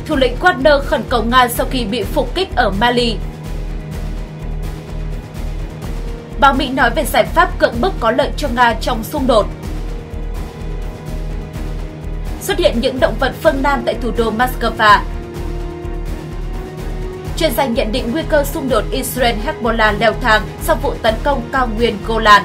Thủ lĩnh Wagner khẩn cầu Nga sau khi bị phục kích ở Mali. Báo Mỹ nói về giải pháp cưỡng bức có lợi cho Nga trong xung đột. Xuất hiện những động vật phương Nam tại thủ đô Moscow. Chuyên gia nhận định nguy cơ xung đột Israel-Hezbollah leo thang sau vụ tấn công cao nguyên Golan.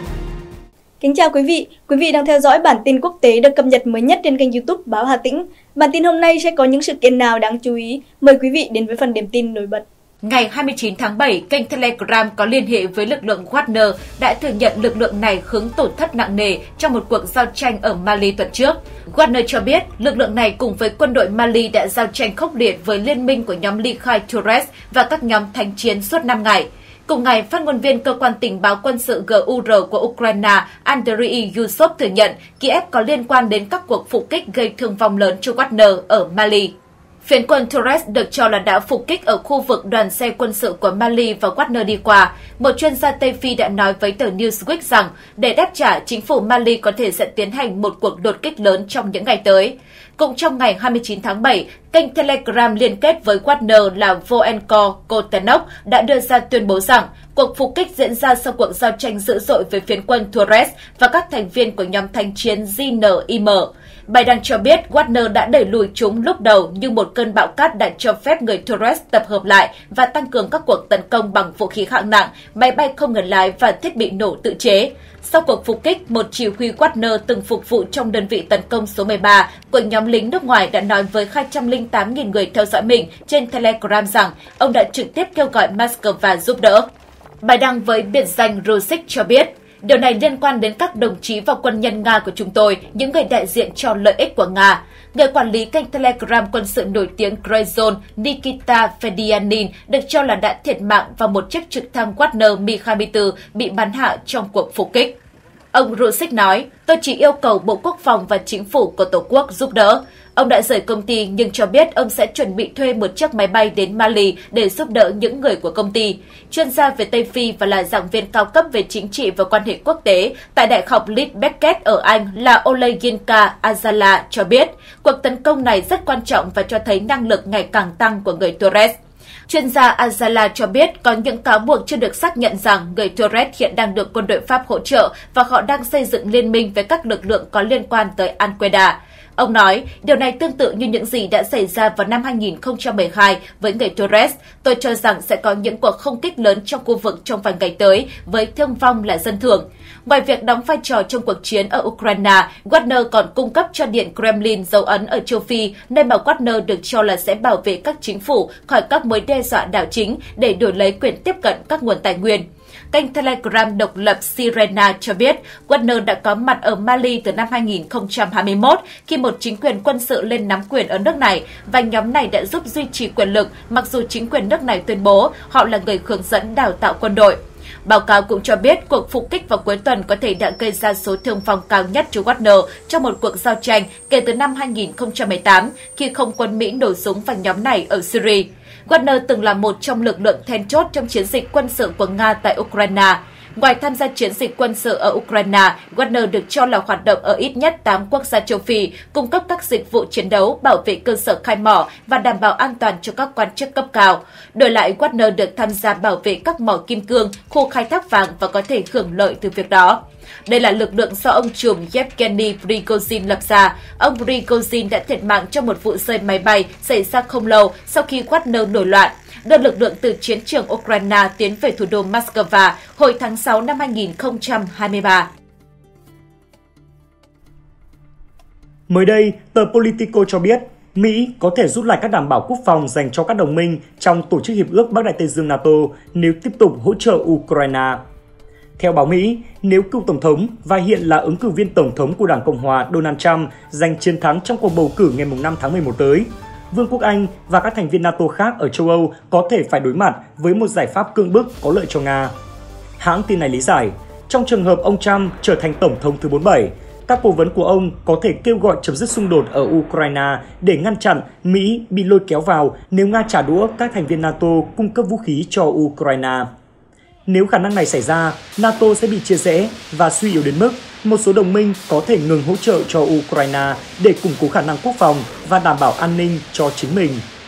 Kính chào quý vị đang theo dõi bản tin quốc tế được cập nhật mới nhất trên kênh YouTube Báo Hà Tĩnh. Bản tin hôm nay sẽ có những sự kiện nào đáng chú ý? Mời quý vị đến với phần điểm tin nổi bật. Ngày 29 tháng 7, kênh Telegram có liên hệ với lực lượng Wagner đã thừa nhận lực lượng này hứng tổn thất nặng nề trong một cuộc giao tranh ở Mali tuần trước. Wagner cho biết lực lượng này cùng với quân đội Mali đã giao tranh khốc liệt với liên minh của nhóm ly khai Torres và các nhóm thanh chiến suốt 5 ngày. Cùng ngày, phát ngôn viên cơ quan tình báo quân sự GUR của Ukraine Andriy Yusov thừa nhận Kiev có liên quan đến các cuộc phục kích gây thương vong lớn cho Wagner ở Mali. Phiến quân Torres được cho là đã phục kích ở khu vực đoàn xe quân sự của Mali và Wagner đi qua. Một chuyên gia Tây Phi đã nói với tờ Newsweek rằng để đáp trả, chính phủ Mali có thể sẽ tiến hành một cuộc đột kích lớn trong những ngày tới. Cũng trong ngày 29 tháng 7, kênh Telegram liên kết với Wagner là Voenko Kotenok đã đưa ra tuyên bố rằng cuộc phục kích diễn ra sau cuộc giao tranh dữ dội với phiến quân Torres và các thành viên của nhóm thanh chiến JNIM. Bài đăng cho biết Wagner đã đẩy lùi chúng lúc đầu nhưng một cơn bão cát đã cho phép người Torres tập hợp lại và tăng cường các cuộc tấn công bằng vũ khí hạng nặng, máy bay không người lái và thiết bị nổ tự chế. Sau cuộc phục kích, một chỉ huy Wagner từng phục vụ trong đơn vị tấn công số 13 của nhóm lính nước ngoài đã nói với 208.000 người theo dõi mình trên Telegram rằng ông đã trực tiếp kêu gọi Moscow giúp đỡ. Bài đăng với biệt danh Rusik cho biết, điều này liên quan đến các đồng chí và quân nhân Nga của chúng tôi, những người đại diện cho lợi ích của Nga. Người quản lý kênh Telegram quân sự nổi tiếng Grayzone Nikita Fedyanin được cho là đã thiệt mạng và một chiếc trực thăng Wagner Mi-24 bị bắn hạ trong cuộc phục kích. Ông Rusik nói, tôi chỉ yêu cầu Bộ Quốc phòng và Chính phủ của Tổ quốc giúp đỡ. Ông đã rời công ty nhưng cho biết ông sẽ chuẩn bị thuê một chiếc máy bay đến Mali để giúp đỡ những người của công ty. Chuyên gia về Tây Phi và là giảng viên cao cấp về chính trị và quan hệ quốc tế tại Đại học Leeds Beckett ở Anh là Olayinka Azala cho biết cuộc tấn công này rất quan trọng và cho thấy năng lực ngày càng tăng của người Torres. Chuyên gia Azala cho biết có những cáo buộc chưa được xác nhận rằng người Torres hiện đang được quân đội Pháp hỗ trợ và họ đang xây dựng liên minh với các lực lượng có liên quan tới Al-Qaeda. Ông nói, điều này tương tự như những gì đã xảy ra vào năm 2012 với người Torres. Tôi cho rằng sẽ có những cuộc không kích lớn trong khu vực trong vài ngày tới, với thương vong là dân thường. Ngoài việc đóng vai trò trong cuộc chiến ở Ukraine, Wagner còn cung cấp cho Điện Kremlin dấu ấn ở châu Phi, nơi mà Wagner được cho là sẽ bảo vệ các chính phủ khỏi các mối đe dọa đảo chính để đổi lấy quyền tiếp cận các nguồn tài nguyên. Kênh Telegram độc lập Sirena cho biết Wagner đã có mặt ở Mali từ năm 2021 khi một chính quyền quân sự lên nắm quyền ở nước này và nhóm này đã giúp duy trì quyền lực mặc dù chính quyền nước này tuyên bố họ là người hướng dẫn đào tạo quân đội. Báo cáo cũng cho biết cuộc phục kích vào cuối tuần có thể đã gây ra số thương vong cao nhất cho Wagner trong một cuộc giao tranh kể từ năm 2018 khi không quân Mỹ nổ súng vào nhóm này ở Syria. Wagner từng là một trong lực lượng then chốt trong chiến dịch quân sự của Nga tại Ukraine. Ngoài tham gia chiến dịch quân sự ở Ukraine, Wagner được cho là hoạt động ở ít nhất 8 quốc gia châu Phi, cung cấp các dịch vụ chiến đấu, bảo vệ cơ sở khai mỏ và đảm bảo an toàn cho các quan chức cấp cao. Đổi lại, Wagner được tham gia bảo vệ các mỏ kim cương, khu khai thác vàng và có thể hưởng lợi từ việc đó. Đây là lực lượng do ông trùm Yevgeny Prigozhin lập ra. Ông Prigozhin đã thiệt mạng trong một vụ rơi máy bay xảy ra không lâu sau khi Wagner nổi loạn, đưa lực lượng từ chiến trường Ukraine tiến về thủ đô Moscow hồi tháng 6 năm 2023. Mới đây, tờ Politico cho biết Mỹ có thể rút lại các đảm bảo quốc phòng dành cho các đồng minh trong Tổ chức Hiệp ước Bắc Đại Tây Dương NATO nếu tiếp tục hỗ trợ Ukraine. Theo báo Mỹ, nếu cựu Tổng thống và hiện là ứng cử viên Tổng thống của Đảng Cộng hòa Donald Trump giành chiến thắng trong cuộc bầu cử ngày 5 tháng 11 tới, Vương quốc Anh và các thành viên NATO khác ở châu Âu có thể phải đối mặt với một giải pháp cưỡng bức có lợi cho Nga. Hãng tin này lý giải, trong trường hợp ông Trump trở thành Tổng thống thứ 47, các cố vấn của ông có thể kêu gọi chấm dứt xung đột ở Ukraine để ngăn chặn Mỹ bị lôi kéo vào nếu Nga trả đũa các thành viên NATO cung cấp vũ khí cho Ukraine. Nếu khả năng này xảy ra, NATO sẽ bị chia rẽ và suy yếu đến mức một số đồng minh có thể ngừng hỗ trợ cho Ukraine để củng cố khả năng quốc phòng và đảm bảo an ninh cho chính mình.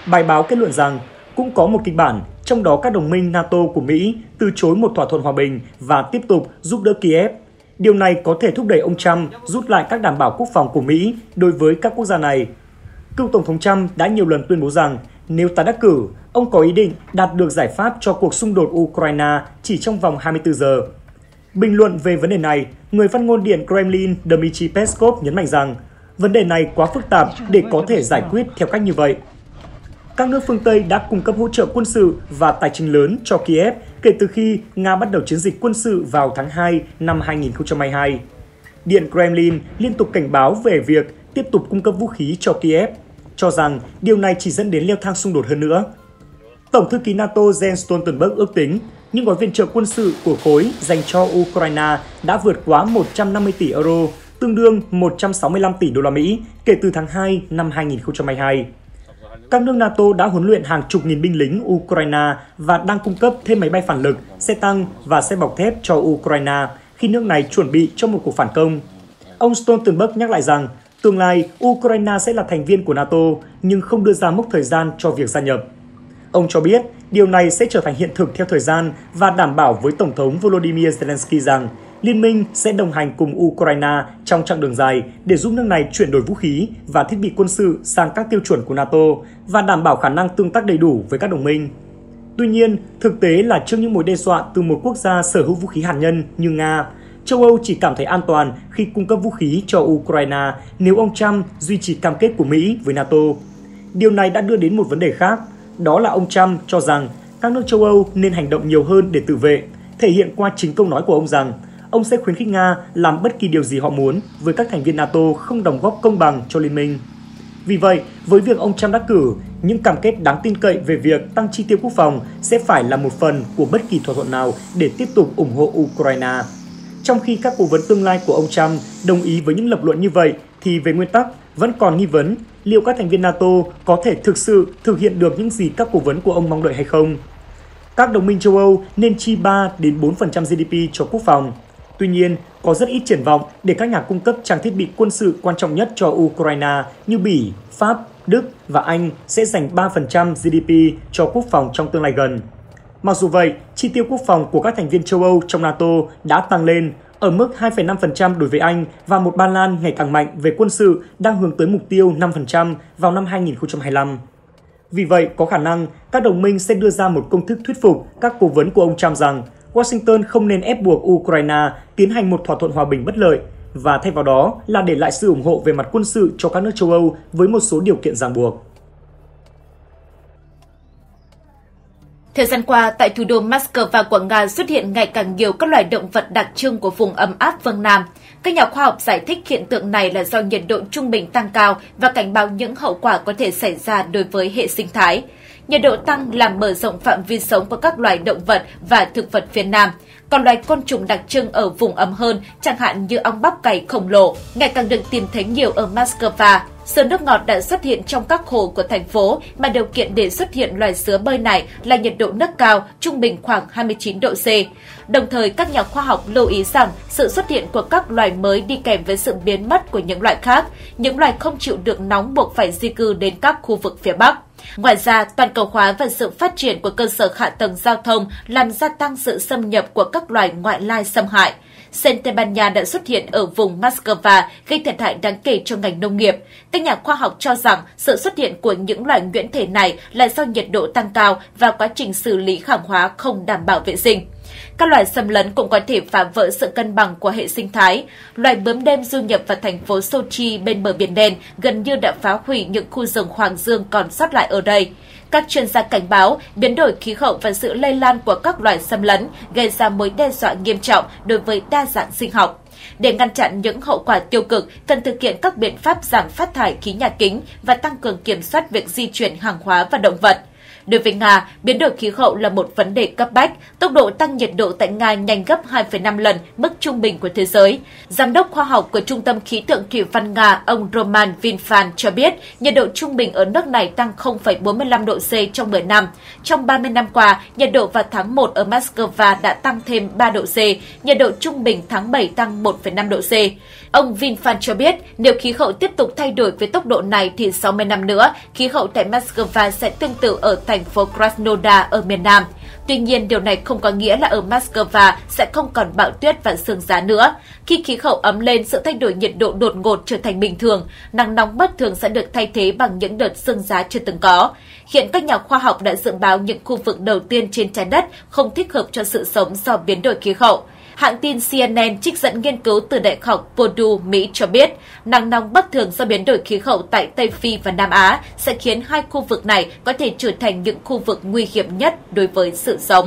Bài báo kết luận rằng cũng có một kịch bản, trong đó các đồng minh NATO của Mỹ từ chối một thỏa thuận hòa bình và tiếp tục giúp đỡ Kiev. Điều này có thể thúc đẩy ông Trump rút lại các đảm bảo quốc phòng của Mỹ đối với các quốc gia này. Cựu Tổng thống Trump đã nhiều lần tuyên bố rằng nếu tái đắc cử, ông có ý định đạt được giải pháp cho cuộc xung đột Ukraine chỉ trong vòng 24 giờ. Bình luận về vấn đề này, người phát ngôn Điện Kremlin Dmitry Peskov nhấn mạnh rằng vấn đề này quá phức tạp để có thể giải quyết theo cách như vậy. Các nước phương Tây đã cung cấp hỗ trợ quân sự và tài chính lớn cho Kiev kể từ khi Nga bắt đầu chiến dịch quân sự vào tháng 2 năm 2022. Điện Kremlin liên tục cảnh báo về việc tiếp tục cung cấp vũ khí cho Kiev, cho rằng điều này chỉ dẫn đến leo thang xung đột hơn nữa. Tổng thư ký NATO Jens Stoltenberg ước tính những gói viện trợ quân sự của khối dành cho Ukraine đã vượt quá 150 tỷ euro, tương đương 165 tỷ đô la Mỹ kể từ tháng 2 năm 2022. Các nước NATO đã huấn luyện hàng chục nghìn binh lính Ukraine và đang cung cấp thêm máy bay phản lực, xe tăng và xe bọc thép cho Ukraine khi nước này chuẩn bị cho một cuộc phản công. Ông Stoltenberg nhắc lại rằng tương lai Ukraine sẽ là thành viên của NATO nhưng không đưa ra mốc thời gian cho việc gia nhập. Ông cho biết điều này sẽ trở thành hiện thực theo thời gian và đảm bảo với Tổng thống Volodymyr Zelensky rằng Liên minh sẽ đồng hành cùng Ukraine trong chặng đường dài để giúp nước này chuyển đổi vũ khí và thiết bị quân sự sang các tiêu chuẩn của NATO và đảm bảo khả năng tương tác đầy đủ với các đồng minh. Tuy nhiên, thực tế là trước những mối đe dọa từ một quốc gia sở hữu vũ khí hạt nhân như Nga, châu Âu chỉ cảm thấy an toàn khi cung cấp vũ khí cho Ukraine nếu ông Trump duy trì cam kết của Mỹ với NATO. Điều này đã đưa đến một vấn đề khác, đó là ông Trump cho rằng các nước châu Âu nên hành động nhiều hơn để tự vệ, thể hiện qua chính câu nói của ông rằng ông sẽ khuyến khích Nga làm bất kỳ điều gì họ muốn với các thành viên NATO không đóng góp công bằng cho liên minh. Vì vậy, với việc ông Trump đắc cử, những cam kết đáng tin cậy về việc tăng chi tiêu quốc phòng sẽ phải là một phần của bất kỳ thỏa thuận nào để tiếp tục ủng hộ Ukraine. Trong khi các cố vấn tương lai của ông Trump đồng ý với những lập luận như vậy, thì về nguyên tắc vẫn còn nghi vấn liệu các thành viên NATO có thể thực sự thực hiện được những gì các cố vấn của ông mong đợi hay không. Các đồng minh châu Âu nên chi 3 đến 4% GDP cho quốc phòng. Tuy nhiên, có rất ít triển vọng để các nhà cung cấp trang thiết bị quân sự quan trọng nhất cho Ukraine như Bỉ, Pháp, Đức và Anh sẽ dành 3% GDP cho quốc phòng trong tương lai gần. Mặc dù vậy, chi tiêu quốc phòng của các thành viên châu Âu trong NATO đã tăng lên ở mức 2,5% đối với Anh và một Ba Lan ngày càng mạnh về quân sự đang hướng tới mục tiêu 5% vào năm 2025. Vì vậy, có khả năng các đồng minh sẽ đưa ra một công thức thuyết phục các cố vấn của ông Trump rằng Washington không nên ép buộc Ukraine tiến hành một thỏa thuận hòa bình bất lợi và thay vào đó là để lại sự ủng hộ về mặt quân sự cho các nước châu Âu với một số điều kiện ràng buộc. Thời gian qua, tại thủ đô Moscow của Nga xuất hiện ngày càng nhiều các loài động vật đặc trưng của vùng ấm áp phương Nam. Các nhà khoa học giải thích hiện tượng này là do nhiệt độ trung bình tăng cao và cảnh báo những hậu quả có thể xảy ra đối với hệ sinh thái. Nhiệt độ tăng làm mở rộng phạm vi sống của các loài động vật và thực vật phía Nam. Còn loài côn trùng đặc trưng ở vùng ấm hơn, chẳng hạn như ong bắp cày khổng lồ, ngày càng được tìm thấy nhiều ở Moscow. Sứa nước ngọt đã xuất hiện trong các hồ của thành phố, mà điều kiện để xuất hiện loài sứa bơi này là nhiệt độ nước cao, trung bình khoảng 29 độ C. Đồng thời, các nhà khoa học lưu ý rằng sự xuất hiện của các loài mới đi kèm với sự biến mất của những loài khác, những loài không chịu được nóng buộc phải di cư đến các khu vực phía Bắc. Ngoài ra, toàn cầu hóa và sự phát triển của cơ sở hạ tầng giao thông làm gia tăng sự xâm nhập của các loài ngoại lai xâm hại. Sen Tây Ban Nha đã xuất hiện ở vùng Moscow, gây thiệt hại đáng kể cho ngành nông nghiệp. Các nhà khoa học cho rằng sự xuất hiện của những loài nhuyễn thể này là do nhiệt độ tăng cao và quá trình xử lý hàng hóa không đảm bảo vệ sinh. Các loài xâm lấn cũng có thể phá vỡ sự cân bằng của hệ sinh thái. Loài bướm đêm du nhập vào thành phố Sochi bên bờ Biển Đen gần như đã phá hủy những khu rừng hoàng dương còn sót lại ở đây. Các chuyên gia cảnh báo biến đổi khí hậu và sự lây lan của các loài xâm lấn gây ra mối đe dọa nghiêm trọng đối với đa dạng sinh học. Để ngăn chặn những hậu quả tiêu cực, cần thực hiện các biện pháp giảm phát thải khí nhà kính và tăng cường kiểm soát việc di chuyển hàng hóa và động vật. Đối với Nga, biến đổi khí hậu là một vấn đề cấp bách, tốc độ tăng nhiệt độ tại Nga nhanh gấp 2,5 lần mức trung bình của thế giới. Giám đốc khoa học của Trung tâm Khí tượng Thủy văn Nga, ông Roman Vinfan cho biết nhiệt độ trung bình ở nước này tăng 0,45 độ C trong 10 năm. Trong 30 năm qua, nhiệt độ vào tháng 1 ở Moscow đã tăng thêm 3 độ C, nhiệt độ trung bình tháng 7 tăng 1,5 độ C. Ông Vinfan cho biết nếu khí hậu tiếp tục thay đổi với tốc độ này thì 60 năm nữa, khí hậu tại Moscow sẽ tương tự ở thành phố Krasnodar ở miền Nam. Tuy nhiên, điều này không có nghĩa là ở Moscow sẽ không còn bão tuyết và sương giá nữa. Khi khí hậu ấm lên, sự thay đổi nhiệt độ đột ngột trở thành bình thường, nắng nóng bất thường sẽ được thay thế bằng những đợt sương giá chưa từng có. Hiện các nhà khoa học đã dự báo những khu vực đầu tiên trên trái đất không thích hợp cho sự sống do biến đổi khí hậu. Hãng tin CNN trích dẫn nghiên cứu từ Đại học Purdue, Mỹ cho biết, nắng nóng bất thường do biến đổi khí hậu tại Tây Phi và Nam Á sẽ khiến hai khu vực này có thể trở thành những khu vực nguy hiểm nhất đối với sự sống.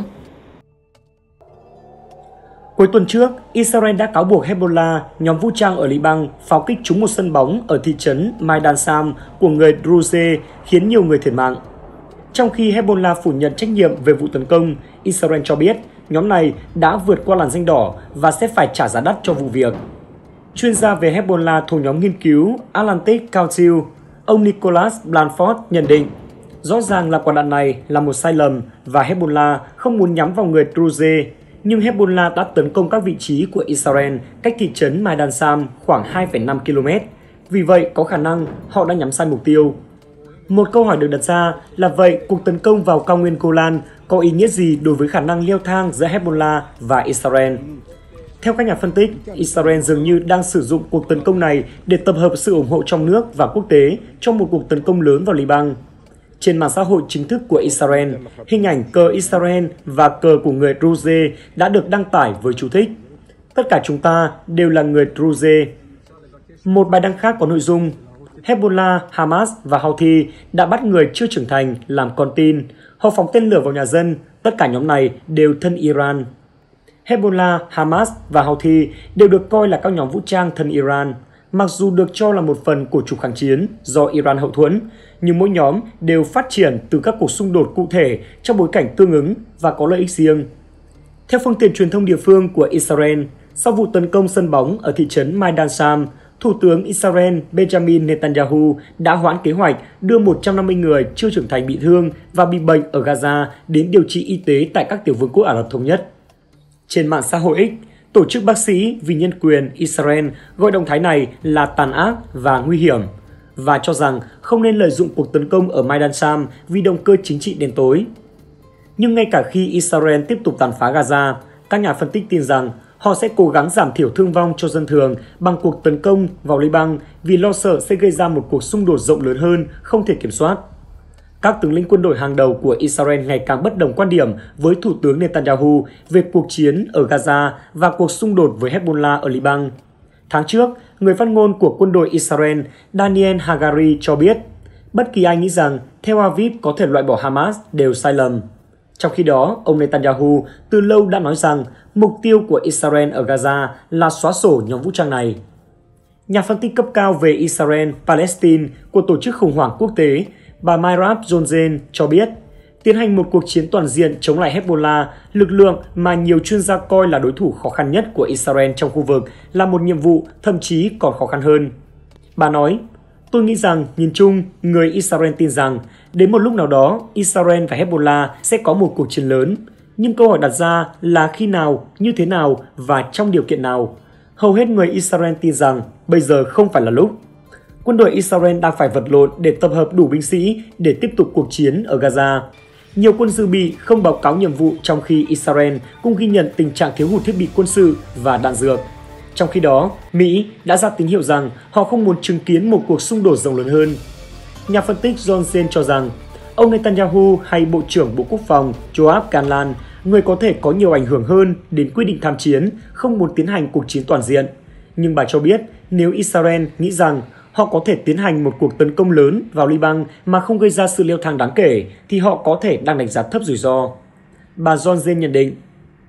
Cuối tuần trước, Israel đã cáo buộc Hezbollah, nhóm vũ trang ở Liban, pháo kích trúng một sân bóng ở thị trấn Maidan Sam của người Druze, khiến nhiều người thiệt mạng. Trong khi Hezbollah phủ nhận trách nhiệm về vụ tấn công, Israel cho biết nhóm này đã vượt qua làn danh đỏ và sẽ phải trả giá đắt cho vụ việc. Chuyên gia về Hezbollah thuộc nhóm nghiên cứu Atlantic Council, ông Nicholas Blanford nhận định, rõ ràng là quả đạn này là một sai lầm và Hezbollah không muốn nhắm vào người Druze, nhưng Hezbollah đã tấn công các vị trí của Israel cách thị trấn Maidan Sam khoảng 2,5 km. Vì vậy, có khả năng họ đã nhắm sai mục tiêu. Một câu hỏi được đặt ra là vậy cuộc tấn công vào cao nguyên Golan có ý nghĩa gì đối với khả năng leo thang giữa Hezbollah và Israel? Theo các nhà phân tích, Israel dường như đang sử dụng cuộc tấn công này để tập hợp sự ủng hộ trong nước và quốc tế trong một cuộc tấn công lớn vào Liban. Trên mạng xã hội chính thức của Israel, hình ảnh cờ Israel và cờ của người Druze đã được đăng tải với chú thích: tất cả chúng ta đều là người Druze. Một bài đăng khác có nội dung: Hezbollah, Hamas và Houthi đã bắt người chưa trưởng thành làm con tin. Họ phóng tên lửa vào nhà dân. Tất cả nhóm này đều thân Iran. Hezbollah, Hamas và Houthi đều được coi là các nhóm vũ trang thân Iran, mặc dù được cho là một phần của trục kháng chiến do Iran hậu thuẫn, nhưng mỗi nhóm đều phát triển từ các cuộc xung đột cụ thể trong bối cảnh tương ứng và có lợi ích riêng. Theo phương tiện truyền thông địa phương của Israel, sau vụ tấn công sân bóng ở thị trấn Maidan Sam, Thủ tướng Israel Benjamin Netanyahu đã hoãn kế hoạch đưa 150 người chưa trưởng thành bị thương và bị bệnh ở Gaza đến điều trị y tế tại các tiểu vương quốc Ả Rập Thống Nhất. Trên mạng xã hội X, Tổ chức bác sĩ vì nhân quyền Israel gọi động thái này là tàn ác và nguy hiểm và cho rằng không nên lợi dụng cuộc tấn công ở Maidan Sam vì động cơ chính trị đen tối. Nhưng ngay cả khi Israel tiếp tục tàn phá Gaza, các nhà phân tích tin rằng họ sẽ cố gắng giảm thiểu thương vong cho dân thường bằng cuộc tấn công vào Liban vì lo sợ sẽ gây ra một cuộc xung đột rộng lớn hơn, không thể kiểm soát. Các tướng lĩnh quân đội hàng đầu của Israel ngày càng bất đồng quan điểm với Thủ tướng Netanyahu về cuộc chiến ở Gaza và cuộc xung đột với Hezbollah ở Liban. Tháng trước, người phát ngôn của quân đội Israel Daniel Hagari cho biết, bất kỳ ai nghĩ rằng Tel Aviv có thể loại bỏ Hamas đều sai lầm. Trong khi đó, ông Netanyahu từ lâu đã nói rằng mục tiêu của Israel ở Gaza là xóa sổ nhóm vũ trang này. Nhà phân tích cấp cao về Israel-Palestine của Tổ chức Khủng hoảng Quốc tế, bà Mirav Johnson cho biết, tiến hành một cuộc chiến toàn diện chống lại Hezbollah, lực lượng mà nhiều chuyên gia coi là đối thủ khó khăn nhất của Israel trong khu vực, là một nhiệm vụ thậm chí còn khó khăn hơn. Bà nói, tôi nghĩ rằng, nhìn chung, người Israel tin rằng, đến một lúc nào đó, Israel và Hezbollah sẽ có một cuộc chiến lớn. Nhưng câu hỏi đặt ra là khi nào, như thế nào và trong điều kiện nào. Hầu hết người Israel tin rằng bây giờ không phải là lúc. Quân đội Israel đang phải vật lộn để tập hợp đủ binh sĩ để tiếp tục cuộc chiến ở Gaza. Nhiều quân dự bị không báo cáo nhiệm vụ trong khi Israel cũng ghi nhận tình trạng thiếu hụt thiết bị quân sự và đạn dược. Trong khi đó, Mỹ đã ra tín hiệu rằng họ không muốn chứng kiến một cuộc xung đột rộng lớn hơn. Nhà phân tích Johnson cho rằng, ông Netanyahu hay Bộ trưởng Bộ Quốc phòng Yoav Gallant, người có thể có nhiều ảnh hưởng hơn đến quyết định tham chiến, không muốn tiến hành cuộc chiến toàn diện. Nhưng bà cho biết, nếu Israel nghĩ rằng họ có thể tiến hành một cuộc tấn công lớn vào Liban mà không gây ra sự leo thang đáng kể, thì họ có thể đang đánh giá thấp rủi ro. Bà Johnson nhận định,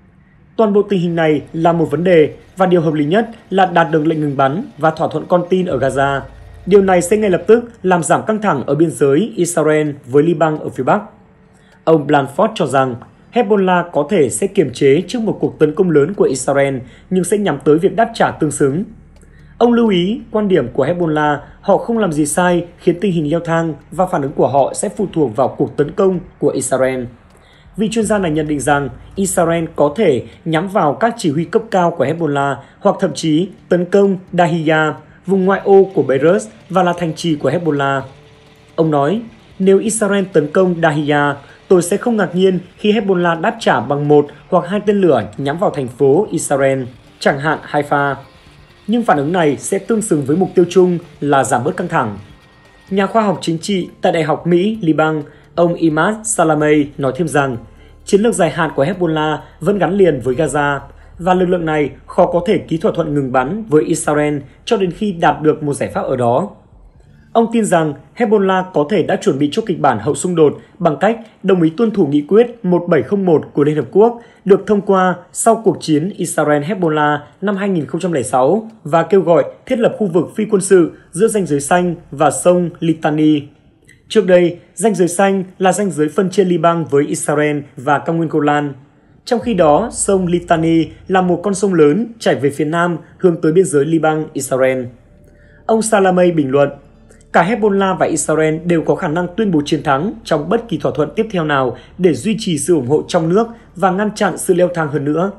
toàn bộ tình hình này là một vấn đề và điều hợp lý nhất là đạt được lệnh ngừng bắn và thỏa thuận con tin ở Gaza. Điều này sẽ ngay lập tức làm giảm căng thẳng ở biên giới Israel với Liban ở phía Bắc. Ông Blanford cho rằng Hezbollah có thể sẽ kiềm chế trước một cuộc tấn công lớn của Israel nhưng sẽ nhắm tới việc đáp trả tương xứng. Ông lưu ý quan điểm của Hezbollah, họ không làm gì sai khiến tình hình leo thang và phản ứng của họ sẽ phụ thuộc vào cuộc tấn công của Israel. Vị chuyên gia này nhận định rằng Israel có thể nhắm vào các chỉ huy cấp cao của Hezbollah hoặc thậm chí tấn công Dahiya, vùng ngoại ô của Beirut và là thành trì của Hezbollah. Ông nói, nếu Israel tấn công Dahiya, tôi sẽ không ngạc nhiên khi Hezbollah đáp trả bằng 1 hoặc 2 tên lửa nhắm vào thành phố Israel, chẳng hạn Haifa. Nhưng phản ứng này sẽ tương xứng với mục tiêu chung là giảm bớt căng thẳng. Nhà khoa học chính trị tại Đại học Mỹ-Liban, ông Imad Salameh nói thêm rằng chiến lược dài hạn của Hezbollah vẫn gắn liền với Gaza và lực lượng này khó có thể ký thỏa thuận ngừng bắn với Israel cho đến khi đạt được một giải pháp ở đó. Ông tin rằng Hezbollah có thể đã chuẩn bị cho kịch bản hậu xung đột bằng cách đồng ý tuân thủ nghị quyết 1701 của Liên Hợp Quốc được thông qua sau cuộc chiến Israel-Hezbollah năm 2006 và kêu gọi thiết lập khu vực phi quân sự giữa ranh giới xanh và sông Litani. Trước đây, ranh giới xanh là ranh giới phân chia Liban với Israel và cao nguyên Golan. Trong khi đó, sông Litani là một con sông lớn chảy về phía nam hướng tới biên giới Liban-Israel. Ông Salameh bình luận, cả Hezbollah và Israel đều có khả năng tuyên bố chiến thắng trong bất kỳ thỏa thuận tiếp theo nào để duy trì sự ủng hộ trong nước và ngăn chặn sự leo thang hơn nữa.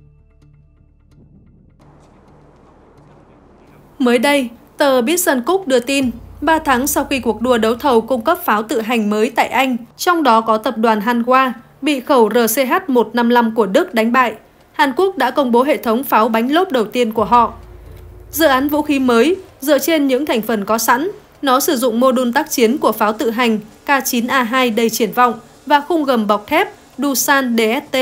Mới đây, tờ Business Cook đưa tin, 3 tháng sau khi cuộc đua đấu thầu cung cấp pháo tự hành mới tại Anh, trong đó có tập đoàn Hanwha, bị khẩu RCH-155 của Đức đánh bại, Hàn Quốc đã công bố hệ thống pháo bánh lốp đầu tiên của họ. Dự án vũ khí mới, dựa trên những thành phần có sẵn, nó sử dụng mô đun tác chiến của pháo tự hành K9A2 đầy triển vọng và khung gầm bọc thép Doosan DST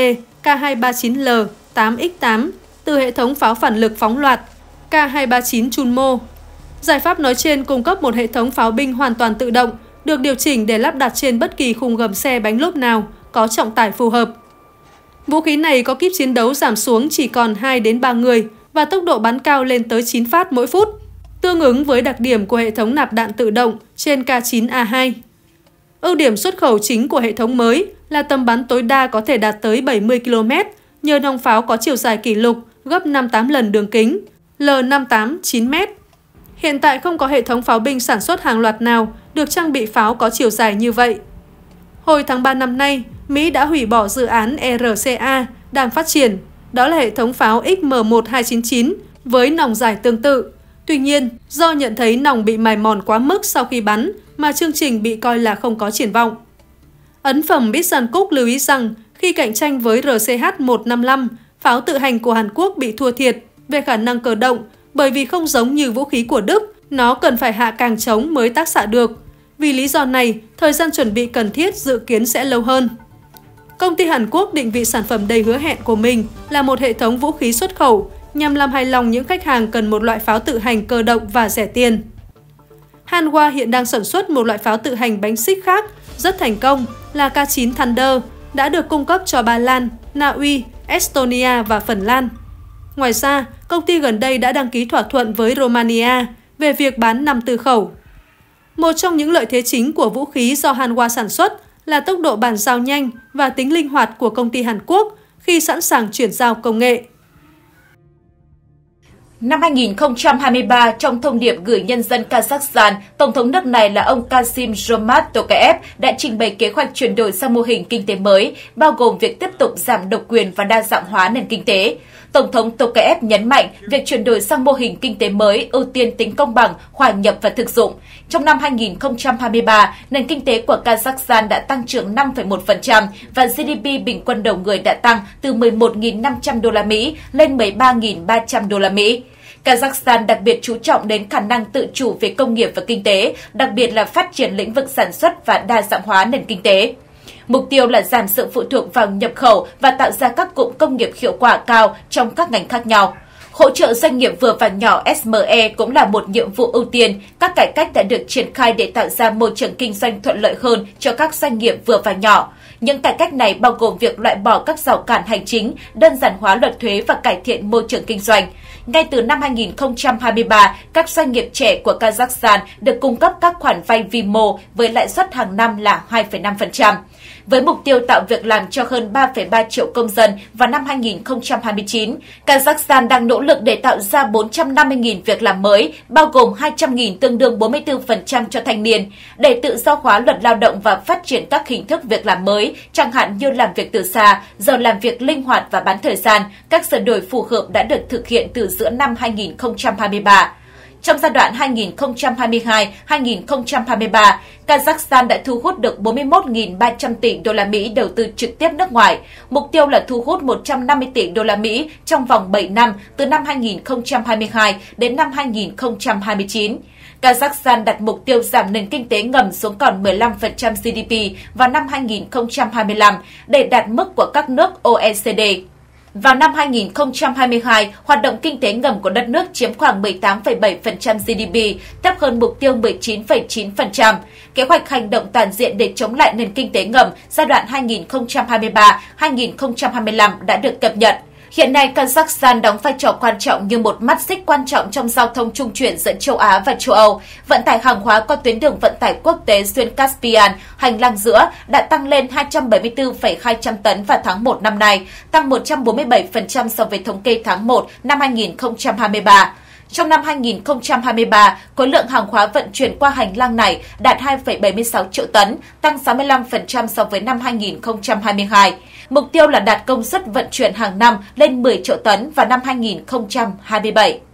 K239L 8X8 từ hệ thống pháo phản lực phóng loạt K239 Chunmo. Giải pháp nói trên cung cấp một hệ thống pháo binh hoàn toàn tự động, được điều chỉnh để lắp đặt trên bất kỳ khung gầm xe bánh lốp nào, có trọng tải phù hợp. Vũ khí này có kíp chiến đấu giảm xuống chỉ còn 2 đến 3 người và tốc độ bắn cao lên tới 9 phát mỗi phút, tương ứng với đặc điểm của hệ thống nạp đạn tự động trên K9A2. Ưu điểm xuất khẩu chính của hệ thống mới là tầm bắn tối đa có thể đạt tới 70 km nhờ nòng pháo có chiều dài kỷ lục gấp 58 lần đường kính, L58 9m. Hiện tại không có hệ thống pháo binh sản xuất hàng loạt nào được trang bị pháo có chiều dài như vậy. Hồi tháng 3 năm nay, Mỹ đã hủy bỏ dự án RCA đang phát triển, đó là hệ thống pháo XM1299 với nòng dài tương tự. Tuy nhiên, do nhận thấy nòng bị mài mòn quá mức sau khi bắn mà chương trình bị coi là không có triển vọng. Ấn phẩm Business Cook lưu ý rằng khi cạnh tranh với RCH-155, pháo tự hành của Hàn Quốc bị thua thiệt về khả năng cơ động bởi vì không giống như vũ khí của Đức, nó cần phải hạ càng trống mới tác xạ được. Vì lý do này, thời gian chuẩn bị cần thiết dự kiến sẽ lâu hơn. Công ty Hàn Quốc định vị sản phẩm đầy hứa hẹn của mình là một hệ thống vũ khí xuất khẩu nhằm làm hài lòng những khách hàng cần một loại pháo tự hành cơ động và rẻ tiền. Hanwha hiện đang sản xuất một loại pháo tự hành bánh xích khác rất thành công là K9 Thunder, đã được cung cấp cho Ba Lan, Na Uy, Estonia và Phần Lan. Ngoài ra, công ty gần đây đã đăng ký thỏa thuận với Romania về việc bán 54 khẩu. Một trong những lợi thế chính của vũ khí do Hanwha sản xuất là tốc độ bàn giao nhanh và tính linh hoạt của công ty Hàn Quốc khi sẵn sàng chuyển giao công nghệ. Năm 2023, trong thông điệp gửi nhân dân Kazakhstan, Tổng thống nước này là ông Kassym-Jomart Tokayev đã trình bày kế hoạch chuyển đổi sang mô hình kinh tế mới, bao gồm việc tiếp tục giảm độc quyền và đa dạng hóa nền kinh tế. Tổng thống Tokayev nhấn mạnh việc chuyển đổi sang mô hình kinh tế mới ưu tiên tính công bằng, hòa nhập và thực dụng. Trong năm 2023, nền kinh tế của Kazakhstan đã tăng trưởng 5,1% và GDP bình quân đầu người đã tăng từ 11.500 đô la Mỹ lên 13.300 đô la Mỹ. Kazakhstan đặc biệt chú trọng đến khả năng tự chủ về công nghiệp và kinh tế, đặc biệt là phát triển lĩnh vực sản xuất và đa dạng hóa nền kinh tế. Mục tiêu là giảm sự phụ thuộc vào nhập khẩu và tạo ra các cụm công nghiệp hiệu quả cao trong các ngành khác nhau. Hỗ trợ doanh nghiệp vừa và nhỏ SME cũng là một nhiệm vụ ưu tiên. Các cải cách đã được triển khai để tạo ra môi trường kinh doanh thuận lợi hơn cho các doanh nghiệp vừa và nhỏ. Những cải cách này bao gồm việc loại bỏ các rào cản hành chính, đơn giản hóa luật thuế và cải thiện môi trường kinh doanh. Ngay từ năm 2023, các doanh nghiệp trẻ của Kazakhstan được cung cấp các khoản vay vi mô với lãi suất hàng năm là 2,5%. với mục tiêu tạo việc làm cho hơn 3,3 triệu công dân vào năm 2029. Kazakhstan đang nỗ lực để tạo ra 450.000 việc làm mới, bao gồm 200.000 tương đương 44% cho thanh niên, để tự do hóa luật lao động và phát triển các hình thức việc làm mới, chẳng hạn như làm việc từ xa, giờ làm việc linh hoạt và bán thời gian. Các sửa đổi phù hợp đã được thực hiện từ giữa năm 2023. Trong giai đoạn 2022-2023, Kazakhstan đã thu hút được 41.300 tỷ đô la Mỹ đầu tư trực tiếp nước ngoài. Mục tiêu là thu hút 150 tỷ đô la Mỹ trong vòng 7 năm, từ năm 2022 đến năm 2029. Kazakhstan đặt mục tiêu giảm nền kinh tế ngầm xuống còn 15% GDP vào năm 2025 để đạt mức của các nước OECD. Vào năm 2022, hoạt động kinh tế ngầm của đất nước chiếm khoảng 18,7% GDP, thấp hơn mục tiêu 19,9%. Kế hoạch hành động toàn diện để chống lại nền kinh tế ngầm giai đoạn 2023-2025 đã được cập nhật. Hiện nay, Kazakhstan đóng vai trò quan trọng như một mắt xích quan trọng trong giao thông trung chuyển giữa châu Á và châu Âu. Vận tải hàng hóa qua tuyến đường vận tải quốc tế xuyên Caspian, hành lang giữa, đã tăng lên 274,200 tấn vào tháng 1 năm nay, tăng 147% so với thống kê tháng 1 năm 2023. Trong năm 2023, khối lượng hàng hóa vận chuyển qua hành lang này đạt 2,76 triệu tấn, tăng 65% so với năm 2022. Mục tiêu là đạt công suất vận chuyển hàng năm lên 10 triệu tấn vào năm 2027.